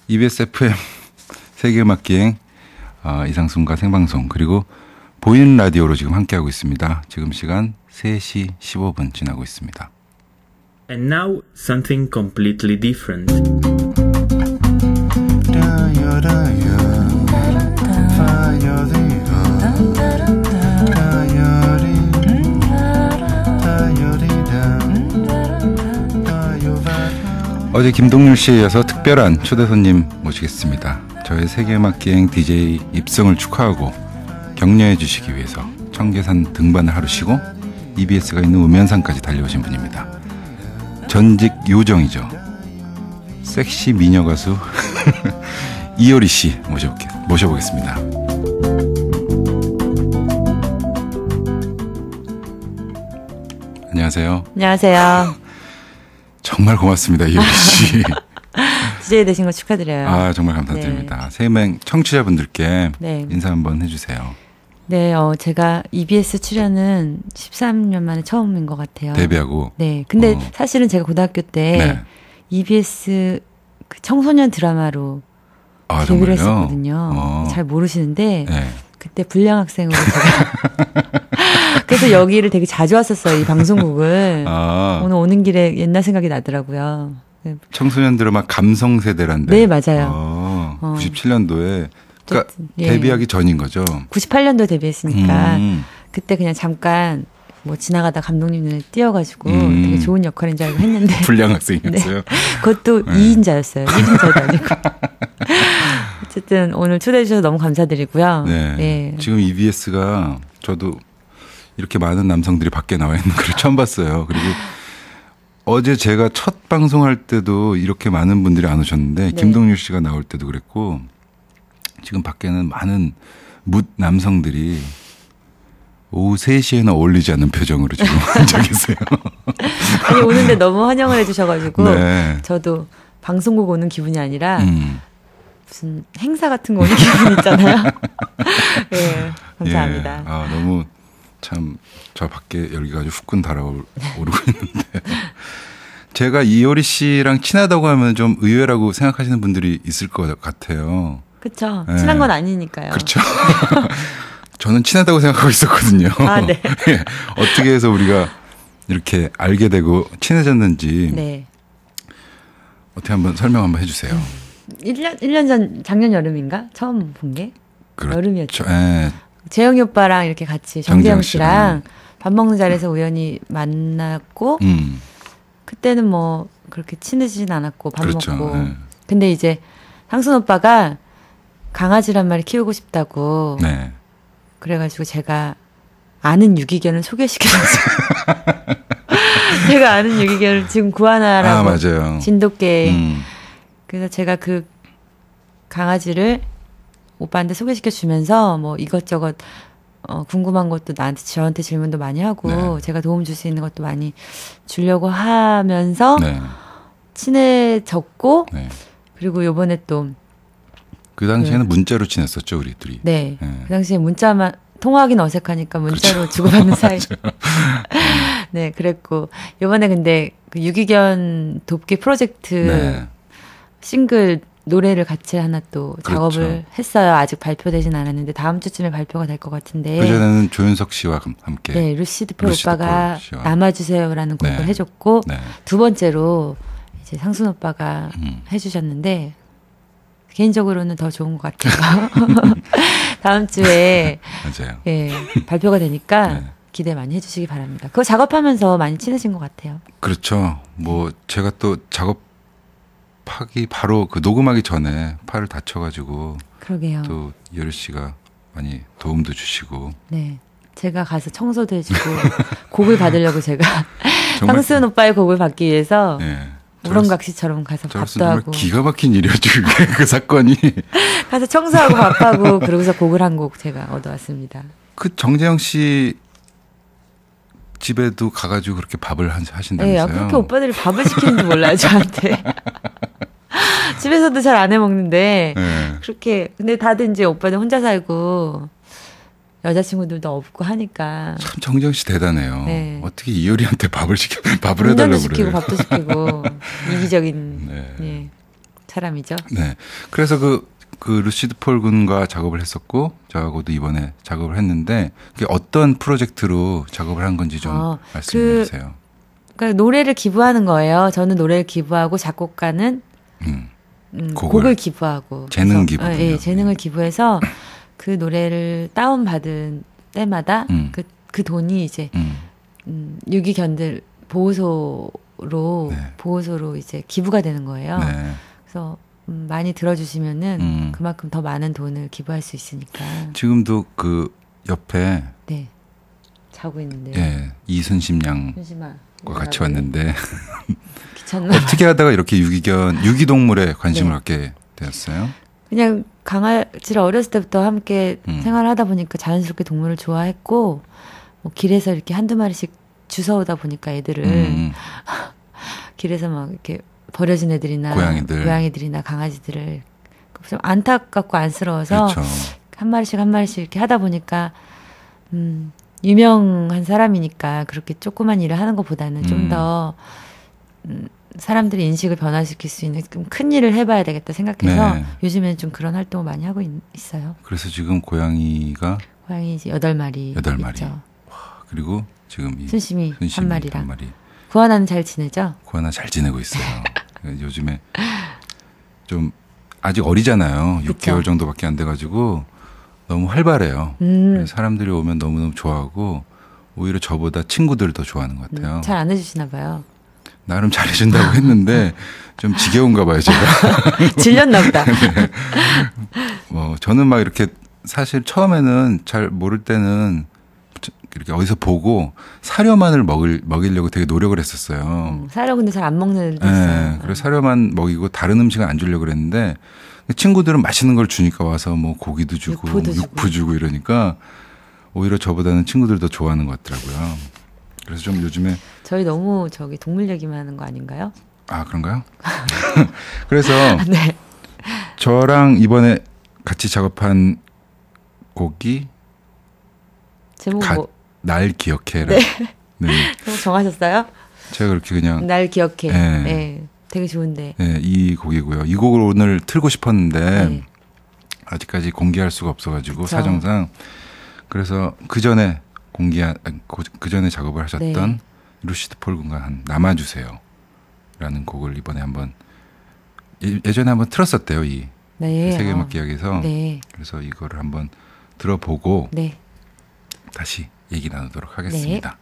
EBS FM 세계음악기행 이상순과 생방송 그리고 보이는 라디오로 지금 함께하고 있습니다. 지금 시간 3시 15분 지나고 있습니다. And now something completely different. 어제 김동률 씨에 이어서 특별한 초대 손님 모시겠습니다. 저의 세계음악기행 DJ 입성을 축하하고 격려해 주시기 위해서 청계산 등반을 하루 쉬고 EBS가 있는 우면산까지 달려오신 분입니다. 전직 요정이죠. 섹시 미녀 가수 이효리 씨 모셔보겠습니다. 안녕하세요. 안녕하세요. 정말 고맙습니다, 이효리 씨. DJ 되신 거 축하드려요. 아, 정말 감사드립니다. 네. 세명 청취자분들께 네. 인사 한번 해주세요. 네, 제가 EBS 출연은 13년 만에 처음인 것 같아요. 데뷔하고. 네, 근데 사실은 제가 고등학교 때 네. EBS 그 청소년 드라마로 데뷔를 했었거든요. 잘 모르시는데 네. 그때 불량 학생으로 제가 그래서 여기를 되게 자주 왔었어요. 이 방송국을. 오늘 오는 길에 옛날 생각이 나더라고요. 청소년 드라마 감성 세대란데. 네, 맞아요. 97년도에 그러니까 예. 데뷔하기 전인 거죠. 98년도 데뷔했으니까 그때 그냥 잠깐 뭐 지나가다 감독님 눈에 띄어가지고 되게 좋은 역할인 줄 알고 했는데 불량 학생이었어요. 네. 그것도 2인자였어요. 1인자도 아니고. 어쨌든 오늘 초대해 주셔서 너무 감사드리고요. 네. 네. 지금 EBS가 저도 이렇게 많은 남성들이 밖에 나와 있는 걸 처음 봤어요. 그리고 어제 제가 첫 방송할 때도 이렇게 많은 분들이 안 오셨는데 네. 김동률 씨가 나올 때도 그랬고 지금 밖에는 많은 묻 남성들이 오후 3시에는 어울리지 않는 표정으로 지금 앉아 계세요. 아니 오는데 너무 환영을 해주셔가지고 네. 저도 방송국 오는 기분이 아니라 무슨 행사 같은 거 오는 기분 있잖아요. 네, 감사합니다. 예. 너무 참 저 밖에 열기가 아주 후끈 달아오르고 있는데 제가 이효리 씨랑 친하다고 하면 좀 의외라고 생각하시는 분들이 있을 것 같아요. 그렇죠. 네. 친한 건 아니니까요. 그렇죠. 저는 친하다고 생각하고 있었거든요. 아, 네. 예. 어떻게 해서 우리가 이렇게 알게 되고 친해졌는지 네. 어떻게 한번 설명 한번 해주세요. 1년 전 작년 여름인가 처음 본 게 그렇죠. 여름이었죠. 예. 재영이 오빠랑 이렇게 같이 정재영 씨랑 밥 먹는 자리에서 우연히 만났고 그때는 뭐 그렇게 친해지진 않았고 밥 그렇죠. 먹고 네. 근데 이제 상순 오빠가 강아지란 마리 키우고 싶다고 네. 그래가지고 제가 아는 유기견을 소개시켜줬어요. 제가 아는 유기견을 지금 구하나라고 맞아요. 진돗개 그래서 제가 그 강아지를 오빠한테 소개시켜주면서 뭐 이것저것 궁금한 것도 저한테 질문도 많이 하고 네. 제가 도움 줄 수 있는 것도 많이 주려고 하면서 네. 친해졌고 네. 그리고 요번에 또 그 당시에는 문자로 친했었죠, 우리 둘이. 네. 네. 그 당시에 문자만 통화하기는 어색하니까 문자로 그렇죠. 주고받는 사이. 네, 그랬고 요번에 근데 그 유기견 돕기 프로젝트 네. 싱글 노래를 같이 하나 또 그렇죠. 작업을 했어요. 아직 발표되진 않았는데 다음 주쯤에 발표가 될 것 같은데. 그전에는 조윤석 씨와 함께. 네, 루시드 폴 루시드 오빠가 폴 씨와. 남아주세요라는 곡을 네. 해줬고 네. 두 번째로 이제 상순 오빠가 해주셨는데 개인적으로는 더 좋은 것 같아요. 다음 주에 맞아요. 예, 발표가 되니까 네. 기대 많이 해주시기 바랍니다. 그거 작업하면서 많이 친해진 것 같아요. 그렇죠. 뭐 제가 또 작업하기 바로 그 녹음하기 전에 팔을 다쳐가지고 그러게요. 또 이효리 씨가 많이 도움도 주시고. 네. 제가 가서 청소도 해주고 곡을 받으려고 제가 정말- 상순 오빠의 곡을 받기 위해서 예. 우렁각시처럼 가서 밥도 정말 하고 기가 막힌 일이었죠, 그게 그 사건이. 가서 청소하고 밥하고 그러고서 곡을 한 곡 제가 얻어왔습니다. 그 정재영 씨 집에도 가가지고 그렇게 밥을 하신다면서요? 네, 그렇게 오빠들이 밥을 시키는지 몰라요, 저한테. 집에서도 잘 안 해 먹는데 네. 그렇게 근데 다들 이제 오빠는 혼자 살고 여자친구들도 없고 하니까 참 정재영 씨 대단해요. 네. 어떻게 이효리한테 밥을 운전도 해달라고 시키고 그래요? 밥도 시키고 이기적인 네. 예. 사람이죠. 네. 그래서 그 루시드 폴 군과 작업을 했었고 저하고도 이번에 작업을 했는데 그게 어떤 프로젝트로 작업을 한 건지 좀 말씀해 주세요. 그러니까 노래를 기부하는 거예요. 저는 노래를 기부하고 작곡가는 곡을 기부하고 재능 기부. 예, 재능을 기부해서 그 노래를 다운받은 때마다 그 돈이 이제 유기견들 보호소로 이제 기부가 되는 거예요. 네. 그래서 많이 들어주시면은 그만큼 더 많은 돈을 기부할 수 있으니까. 지금도 그 옆에 네 자고 있는데. 예, 이순심 양과 같이 왔는데 귀찮나? 어떻게 하다가 이렇게 유기동물에 관심을 갖게 되었어요? 그냥 강아지를 어렸을 때부터 함께 생활하다 보니까 자연스럽게 동물을 좋아했고 뭐 길에서 이렇게 한두 마리씩 주워오다 보니까 애들을 길에서 막 이렇게 버려진 애들이나 고양이들이나 강아지들을 좀 안타깝고 안쓰러워서 그렇죠. 한 마리씩 이렇게 하다 보니까 유명한 사람이니까 그렇게 조그만 일을 하는 것보다는 좀 더 사람들의 인식을 변화시킬 수 있는 좀 큰 일을 해봐야 되겠다 생각해서 요즘에는 좀 그런 활동을 많이 하고 있어요. 그래서 지금 고양이 이제 8마리. 8마리. 있죠. 와, 그리고 지금 순심이 한 마리랑. 한 마리. 구하나는 잘 지내죠? 구하나 잘 지내고 있어요. 요즘에 좀 아직 어리잖아요. 그쵸? 6개월 정도밖에 안 돼가지고 너무 활발해요. 사람들이 오면 너무너무 좋아하고 오히려 저보다 친구들을 더 좋아하는 것 같아요. 잘 안 해주시나 봐요. 나름 잘해준다고 했는데 좀 지겨운가 봐요, 제가. 질렸나 보다. 네. 뭐 저는 막 이렇게 사실 처음에는 잘 모를 때는 이렇게 어디서 보고 사료만을 먹이려고 되게 노력을 했었어요. 사료 근데 잘 안 먹는 애들도 네, 있어요. 그래서 사료만 먹이고 다른 음식은 안 주려고 그랬는데 친구들은 맛있는 걸 주니까 와서 뭐 고기도 주고 육포 주고 이러니까 오히려 저보다는 친구들 더 좋아하는 것 같더라고요. 그래서 좀 요즘에 저희 너무 동물 얘기만 하는 거 아닌가요? 아, 그런가요? 그래서 네. 저랑 이번에 같이 작업한 곡이 제목 날 기억해라. 네. 네. 제목 정하셨어요? 제가 그렇게 그냥 날 기억해. 네. 네. 되게 좋은데. 네, 이 곡이고요. 이 곡을 오늘 틀고 싶었는데 아직까지 공개할 수가 없어가지고 그쵸? 사정상. 그래서 그 전에 작업을 하셨던 루시드 폴 군과 한 남아주세요 라는 곡을 이번에 한번 예전에 한번 틀었었대요. 이 세계음악 기억에서. 그래서 이거를 한번 들어보고 다시 얘기 나누도록 하겠습니다.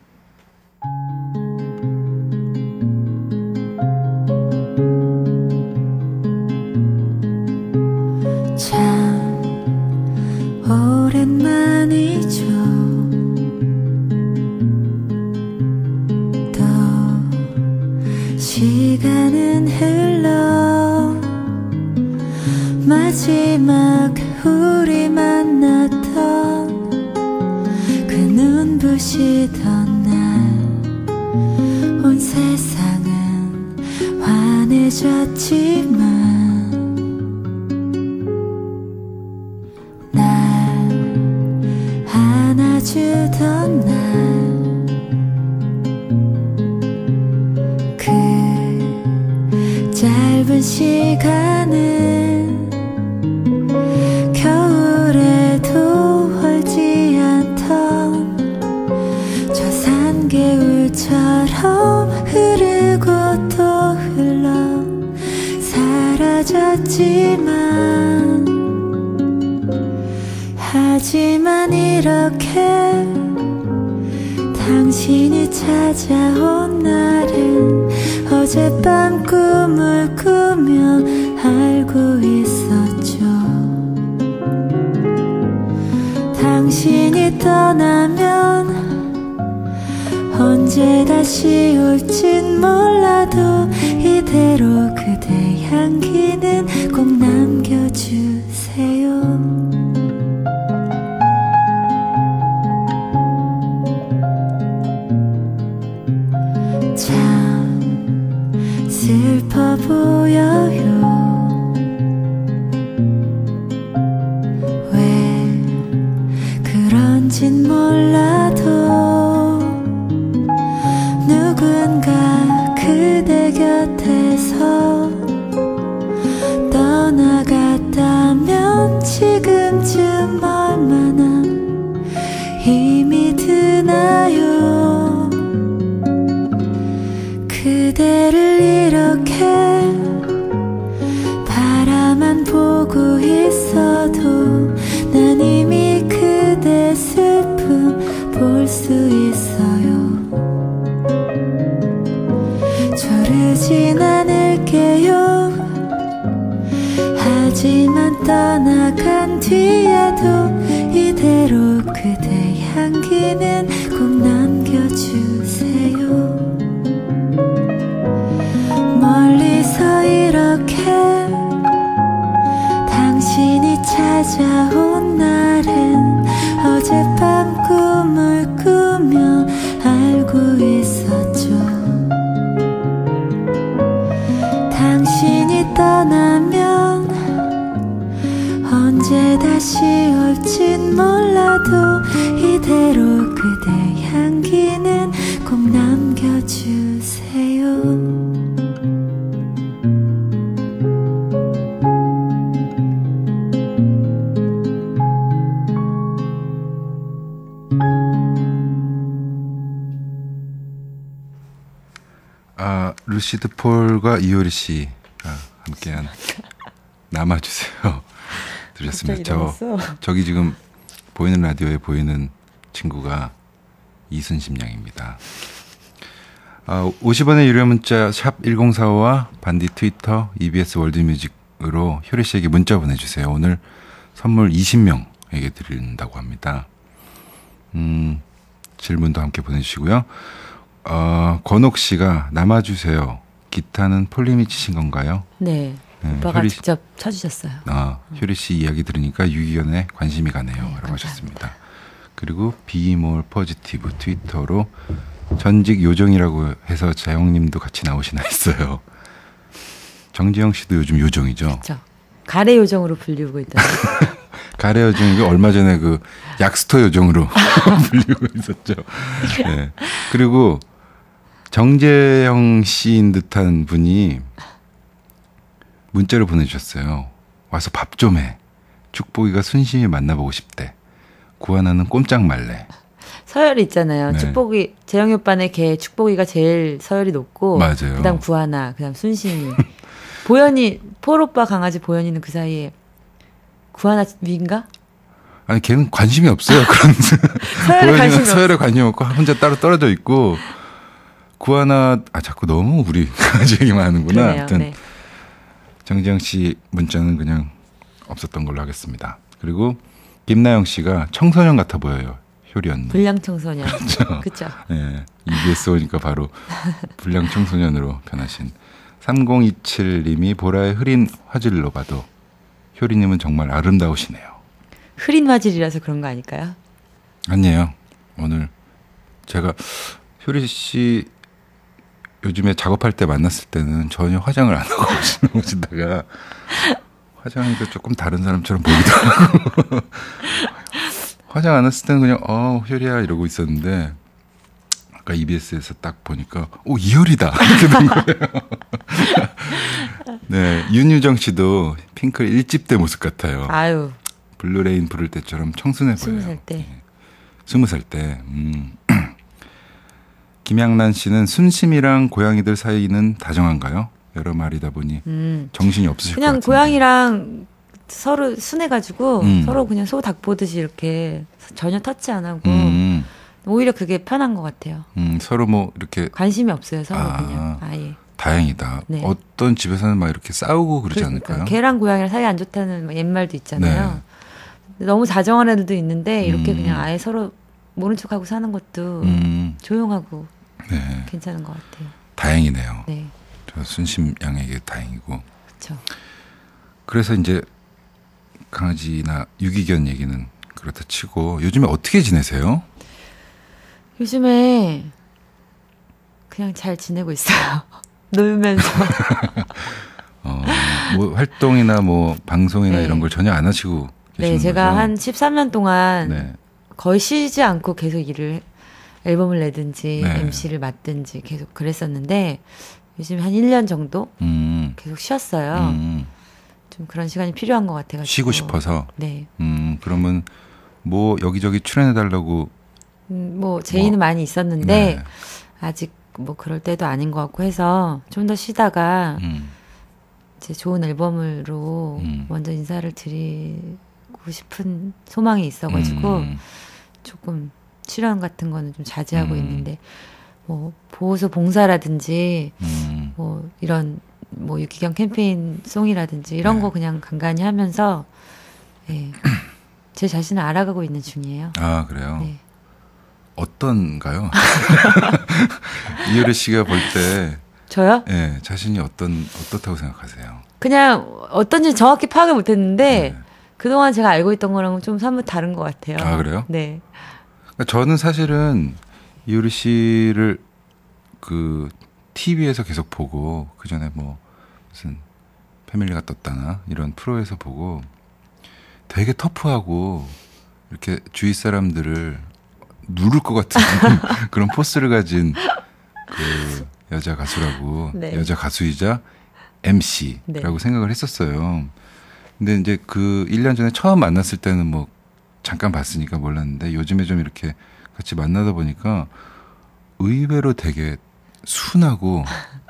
참 오랜만이죠. 또 시간은 흘러 마지막 우리 만났던 그 눈부시던 날 온 세상은 환해졌지만 날 안아주던 날 그 짧은 시간은 겨울에도 얼지 않던 저 산개울처럼 흐르고 또 흘러 사라졌지만 하지만 이렇게 당신이 찾아온 날은 어젯밤 꿈을 꾸며 알고 있었죠. 당신이 떠나면 언제 다시 올진 몰라도 이대로 그대 향기는 꼭 남겨주세요. 참 슬퍼 보여요. 왜 그런진 몰라도 누군가 그대 곁에서 하지만 떠나간 뒤에도 이대로 그대 향기는 꼭 남겨주세요. 멀리서 이렇게 당신이 찾아온 날엔 어젯밤 꿈을 꾸며 알고 있었죠. 당신이 떠나면 언제 다시 올진 몰라도 이대로 그대 향기는 꼭 남겨주세요. 루시드 폴과 이효리 씨가 함께한 남아주세요. 들으셨습니다. 저기 지금 보이는 라디오에 보이는 친구가 이순심 양입니다. 50원의 유료 문자 샵 1045와 반디 트위터 EBS 월드뮤직으로 효리 씨에게 문자 보내주세요. 오늘 선물 20명에게 드린다고 합니다. 질문도 함께 보내주시고요. 권옥 씨가 남아주세요. 기타는 폴림이 치신 건가요? 네. 오빠가 직접 쳐주셨어요. 효리 씨 이야기 들으니까 유기견에 관심이 가네요. 네, 라고 하셨습니다. 그리고 비몰 포지티브 트위터로 전직 요정이라고 해서 자영님도 같이 나오시나 했어요. 정지영 씨도 요즘 요정이죠. 그렇죠. 가래 요정으로 불리고 있더라고요. 가래 요정이 얼마 전에 그 약스터 요정으로 불리고 있었죠. 네. 그리고 정재영 씨인 듯한 분이 문자를 보내주셨어요. 와서 밥 좀 해. 축복이가 순심히 만나보고 싶대. 구하나는 꼼짝 말래. 서열이 있잖아요. 네. 축복이 재영이 오빠네 걔 축복이가 제일 서열이 높고 맞아요. 그다음 구하나 그다음 순심이 보현이 폴 오빠 강아지 보현이는 그 사이에 구하나 위인가? 아니 걔는 관심이 없어요. 그런 서열에 관심이 없고 혼자 따로 떨어져 있고 구하나 자꾸 너무 우리 강아지 얘기만 하는구나. 그러네요. 아무튼 네. 정지영 씨 문자는 그냥 없었던 걸로 하겠습니다. 그리고 김나영 씨가 청소년 같아 보여요. 효리 언니. 불량 청소년. 그렇죠. 그렇죠. 네, EBS 오니까 바로 불량 청소년으로 변하신 3027님이 보라의 흐린 화질로 봐도 효리님은 정말 아름다우시네요. 흐린 화질이라서 그런 거 아닐까요? 아니에요. 오늘 제가 효리 씨 요즘에 작업할 때 만났을 때는 전혀 화장을 안 하고 오시다가 화장하니까 조금 다른 사람처럼 보이기도 하고 화장 안 했을 때는 그냥 효리야 이러고 있었는데 아까 EBS에서 딱 보니까 이효리다 이렇게 된 거예요. 네, 윤유정 씨도 핑클 1집 때 모습 같아요. 아유. 블루레인 부를 때처럼 청순해 보여요. 20살 때. 네. 20살 때. 김양란 씨는 순심이랑 고양이들 사이는 다정한가요? 여러 마리다 보니 정신이 없으실 것 그냥 같은데. 고양이랑 서로 순해가지고 서로 그냥 소 닭 보듯이 이렇게 전혀 터치 안 하고 오히려 그게 편한 것 같아요. 서로 뭐 이렇게 관심이 없어요. 서로 그냥 아예. 다행이다. 네. 어떤 집에서는 막 이렇게 싸우고 그러지 않을까요? 개랑 고양이랑 사이 안 좋다는 옛말도 있잖아요. 네. 너무 다정한 애들도 있는데 이렇게 그냥 아예 서로 모른 척하고 사는 것도 조용하고 네. 괜찮은 것 같아요. 다행이네요. 네. 저 순심 양에게 다행이고. 그렇죠. 그래서 이제 강아지나 유기견 얘기는 그렇다 치고 요즘에 어떻게 지내세요? 요즘에 그냥 잘 지내고 있어요. 놀면서. 뭐 활동이나 뭐 방송이나 네. 이런 걸 전혀 안 하시고 계시는 네, 제가 거죠? 한 13년 동안 네. 거의 쉬지 않고 계속 앨범을 내든지 네. MC를 맡든지 계속 그랬었는데 요즘 한 1년 정도 계속 쉬었어요. 좀 그런 시간이 필요한 것 같아가지고. 쉬고 싶어서. 네. 그러면 뭐 여기저기 출연해달라고. 뭐 제의는 많이 있었는데 네. 아직 뭐 그럴 때도 아닌 것 같고 해서 좀 더 쉬다가 이제 좋은 앨범으로 먼저 인사를 드리고 싶은 소망이 있어가지고 조금 출연 같은 거는 좀 자제하고 있는데 뭐 보호소 봉사라든지 뭐 이런 뭐 유기견 캠페인 송이라든지 이런 네. 거 그냥 간간히 하면서 예, 제 자신을 알아가고 있는 중이에요. 아, 그래요? 네. 어떤가요? 이효리 씨가 볼 때, 저요? 예, 자신이 어떻다고 생각하세요? 그냥 어떤지 정확히 파악을 못했는데 네. 그동안 제가 알고 있던 거랑은 좀 사뭇 다른 것 같아요. 아, 그래요? 네. 그러니까 저는 사실은 이효리 씨를 그 TV에서 계속 보고 그 전에 뭐 무슨 패밀리가 떴다나 이런 프로에서 보고 되게 터프하고 이렇게 주위 사람들을 누를 것 같은 그런 포스를 가진 그 여자 가수라고 네. 여자 가수이자 MC라고 네. 생각을 했었어요. 근데 이제 그 1년 전에 처음 만났을 때는 뭐 잠깐 봤으니까 몰랐는데 요즘에 좀 이렇게 같이 만나다 보니까 의외로 되게 순하고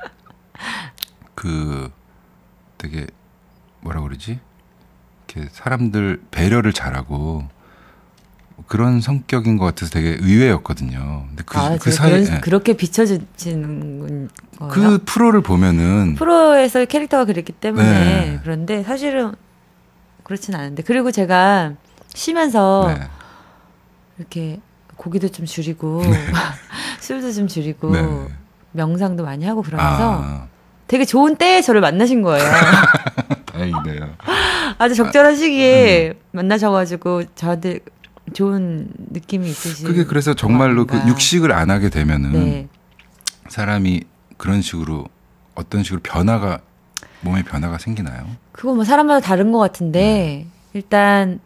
그 되게 뭐라 그러지? 이렇게 사람들 배려를 잘하고 그런 성격인 것 같아서 되게 의외였거든요. 근데 그 사이 그렇게 비춰지는 거예요? 그 프로를 보면은 프로에서 캐릭터가 그랬기 때문에 네. 그런데 사실은 그렇진 않은데 그리고 제가 쉬면서 네. 이렇게 고기도 좀 줄이고 술도 좀 줄이고 네. 명상도 많이 하고 그러면서 아, 되게 좋은 때에 저를 만나신 거예요. 다행이네요. 아주 적절한 시기에 만나셔가지고 저한테 좋은 느낌이 있으시고 그게 그래서 정말로 그 육식을 안 하게 되면은 네. 사람이 그런 식으로 어떤 식으로 몸에 변화가 생기나요? 그거 뭐 사람마다 다른 것 같은데 일단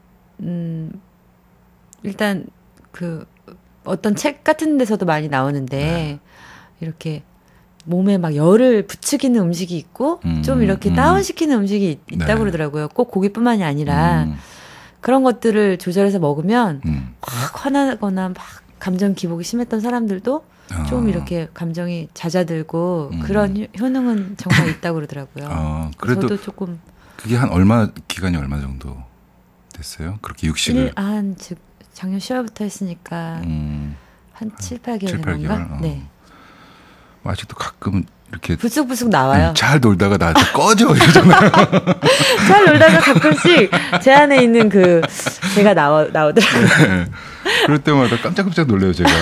그 어떤 책 같은 데서도 많이 나오는데 이렇게 몸에 막 열을 부추기는 음식이 있고 좀 이렇게 다운시키는 음식이 있다고 네. 그러더라고요. 꼭 고기뿐만이 아니라 그런 것들을 조절해서 먹으면 막 화나거나 막 감정 기복이 심했던 사람들도 좀 이렇게 감정이 잦아들고 그런 효능은 정말 있다고 그러더라고요. 그래도 저도 조금 그게 기간이 얼마 정도 됐어요? 그렇게 육식을 즉 작년 10월부터 했으니까 한 7, 8개월 7, 8개월? 된가? 네. 아직도 가끔 이렇게 불쑥불쑥 나와요. 잘 놀다가 나한테 꺼져 이러잖아요. 잘 놀다가 가끔씩 제 안에 있는 제가 나오더라고요. 네. 그럴 때마다 깜짝깜짝 놀래요, 제가.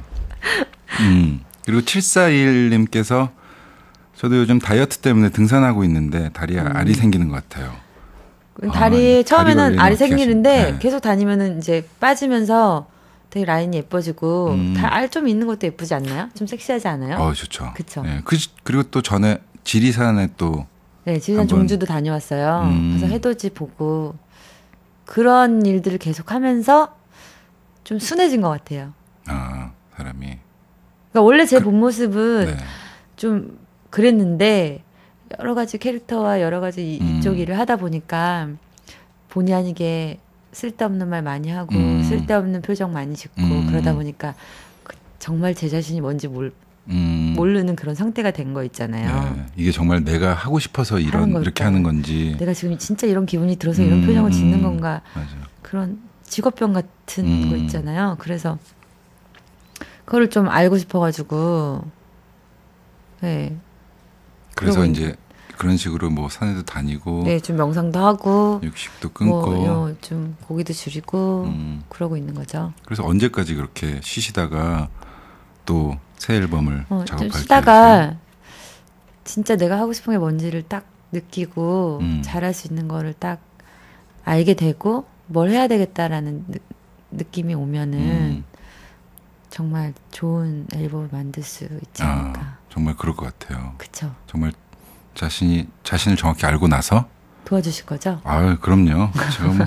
그리고 741님께서 저도 요즘 다이어트 때문에 등산하고 있는데 다리에 알이 생기는 것 같아요. 다리에 처음에는 알이 생기는데 네. 계속 다니면은 이제 빠지면서 되게 라인이 예뻐지고 알 좀 있는 것도 예쁘지 않나요? 좀 섹시하지 않아요? 좋죠. 그쵸. 네. 그리고 또 전에 지리산에 또 네, 지리산 종주도 다녀왔어요. 그래서 해돋이 보고 그런 일들을 계속하면서 좀 순해진 것 같아요. 사람이. 그러니까 원래 제 본 모습은 네. 좀 그랬는데 여러 가지 캐릭터와 여러 가지 이쪽 일을 하다 보니까 본의 아니게 쓸데없는 말 많이 하고 쓸데없는 표정 많이 짓고 그러다 보니까 정말 제 자신이 뭔지 모르는 그런 상태가 된 거 있잖아요. 네. 이게 정말 내가 하고 싶어서 이렇게 하는 건지 내가 지금 진짜 이런 기분이 들어서 이런 표정을 짓는 건가. 맞아요. 그런 직업병 같은 거 있잖아요. 그래서 그거를 좀 알고 싶어가지고 네. 그래서 이제 그런 식으로 뭐 산에도 다니고 네, 좀 명상도 하고 육식도 끊고 좀 고기도 줄이고 그러고 있는 거죠. 그래서 언제까지 그렇게 쉬시다가 또 새 앨범을 작업할 좀 쉬다가 진짜 내가 하고 싶은 게 뭔지를 딱 느끼고 잘할 수 있는 거를 딱 알게 되고 뭘 해야 되겠다라는 느낌이 오면은 정말 좋은 앨범을 만들 수 있지 않을까. 정말 그럴 것 같아요. 그쵸. 정말 자신을 정확히 알고 나서 도와주실 거죠? 그럼요. 제가 뭐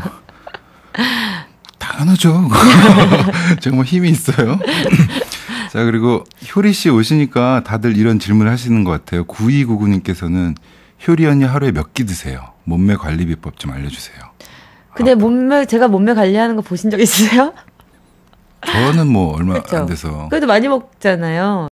당연하죠. 제가 뭐 힘이 있어요. 자, 그리고 효리 씨 오시니까 다들 이런 질문을 하시는 것 같아요. 9299님께서는 효리 언니 하루에 몇 끼 드세요? 몸매 관리 비법 좀 알려주세요. 근데 제가 몸매 관리하는 거 보신 적 있으세요? 저는 뭐 얼마 그쵸? 안 돼서. 그래도 많이 먹잖아요.